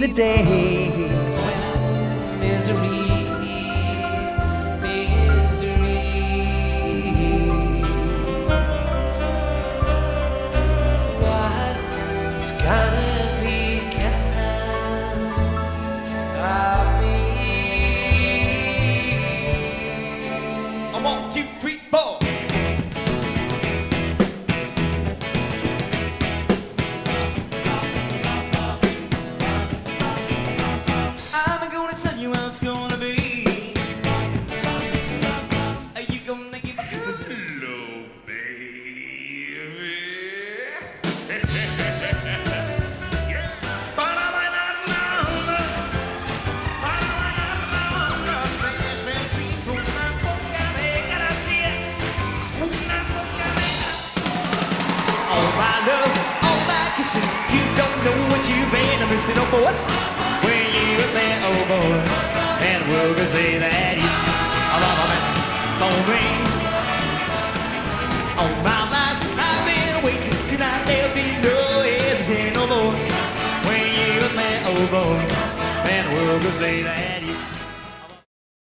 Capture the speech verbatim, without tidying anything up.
day. When misery, misery. What's gonna become of me? One, two, three, four. Tell you how it's gonna be. Are you gonna give a hello, baby? Yeah. But I might not know. But I might not know. Se necesito una poca de gracia. Una poca de gracia. Oh my love, oh my kissing. You don't know what you've been missing, oh boy. When you were there, oh boy, and we'll go say that you love me for me. All my life I've been waiting, tonight there'll be no hesitation no more. When you were there, oh boy, and we'll go say that you